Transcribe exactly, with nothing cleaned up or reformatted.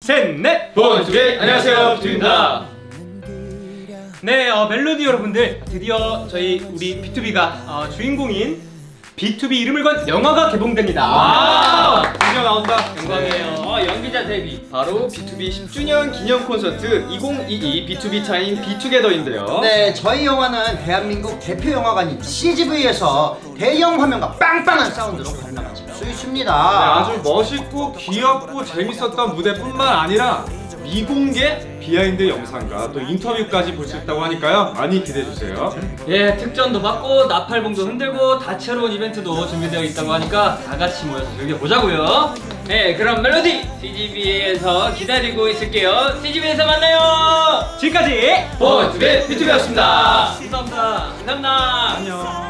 셋, 넷! 보안투비! 안녕하세요, 비투비입니다. 네, 어, 멜로디 여러분들, 드디어 저희 우리 비투비가 어, 주인공인 비투비 이름을 건 영화가 개봉됩니다. 와! 드디어 나온다. 영광이에요. 어, 연기자 데뷔. 바로 비투비 십 주년 기념 콘서트 이천이십이 비투비 타임 비투게더인데요. 네, 저희 영화는 대한민국 대표 영화관인 씨지비에서 대형 화면과 빵빵한 사운드로 관람하실 수 있습니다. 네, 아주 멋있고 귀엽고 재밌었던 무대뿐만 아니라 미공개 비하인드 영상과 또 인터뷰까지 볼 수 있다고 하니까요, 많이 기대해주세요. 예, 특전도 받고 나팔봉도 흔들고 다채로운 이벤트도 준비되어 있다고 하니까 다같이 모여서 즐겨보자고요. 네, 그럼 멜로디 씨지비에서 기다리고 있을게요. 씨지비에서 만나요. 지금까지 보안투비 비투비였습니다. 감사합니다. 감사합니다. 안녕.